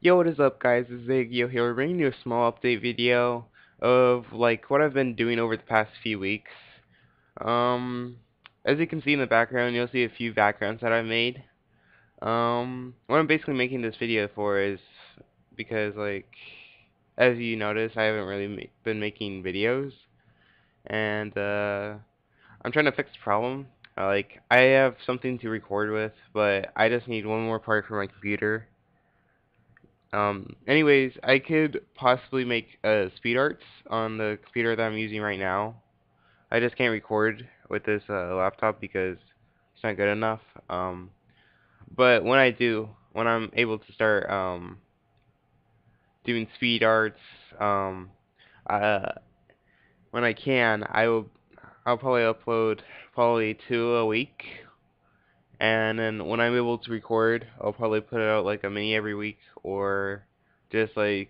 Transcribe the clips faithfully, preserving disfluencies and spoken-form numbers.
Yo, what is up, guys? It's Zakeo here. We're bringing you a small update video of like what I've been doing over the past few weeks. Um, as you can see in the background, you'll see a few backgrounds that I've made. Um, what I'm basically making this video for is because, like, as you notice, I haven't really ma been making videos, and uh, I'm trying to fix the problem. Uh, like, I have something to record with, but I just need one more part for my computer. Um, anyways, I could possibly make uh, speed arts on the computer that I'm using right now. I just can't record with this uh, laptop because it's not good enough. Um, but when I do, when I'm able to start um, doing speed arts, um, uh, when I can, I will. I'll probably upload probably two a week, and then when I'm able to record, I'll probably put out like a mini every week, or just like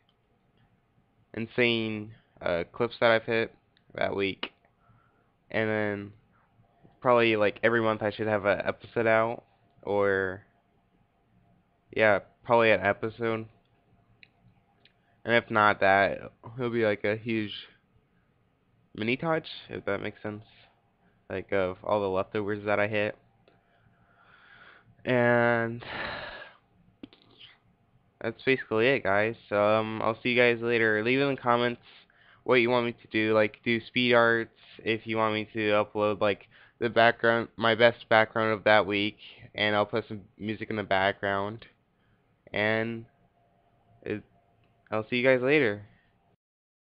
insane uh, clips that I've hit that week, and then probably like every month I should have an episode out, or yeah, probably an episode. And if not that, it'll be like a huge mini touch, if that makes sense, like of all the leftovers that I hit. And that's basically it, guys. So, um, I'll see you guys later. Leave in the comments what you want me to do, like do speed arts, if you want me to upload like the background, my best background of that week, and I'll put some music in the background. And it, I'll see you guys later.